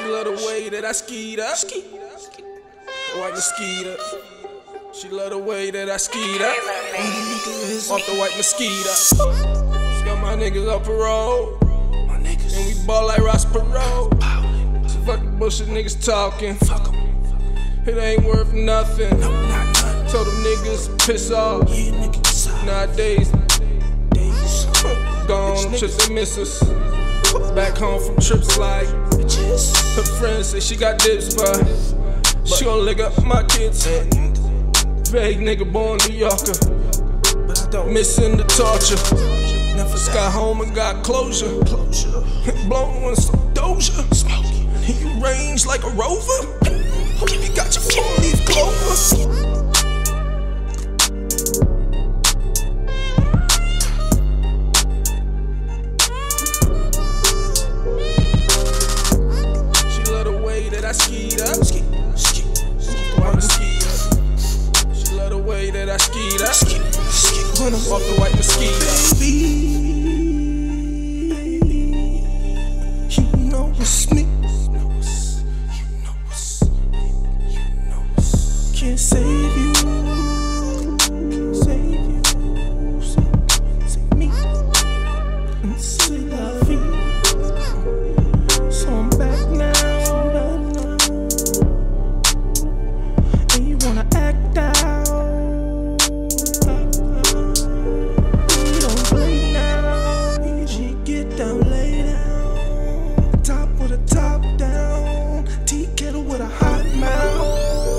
love the way that I skied up. White mosquito. She love the way that I skied up. Off the white mosquito. She got my niggas up a road. And we ball like Ross Perot. So fuck the bullshit niggas talking. It ain't worth nothing. Told them niggas piss off. Nowadays, gone trips they miss us. Back home from trips like her friends say she got dips, but she gon' lick up my kids. Vague nigga born New Yorker, missing the torture. Never got home and got closure. Blown on some doja. You range like a rover. You got your 4-leaf clover. I skied up. White mosquito. She love the way that I skied up. When I'm off the white mosquito. Baby, you know it's me. Can't save you. Save me. C'est la vie. So I'm back now. Act out. We don't play now. She get down, lay down. Top with a top down. Tea kettle with a hot mouth.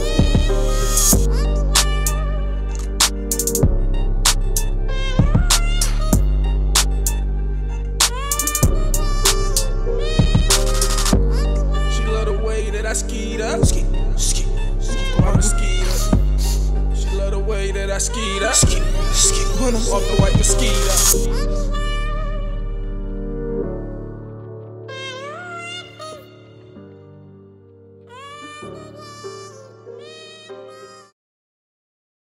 She love the way that I skied up. She love the way that I skied up. When I'm off the white mosquito.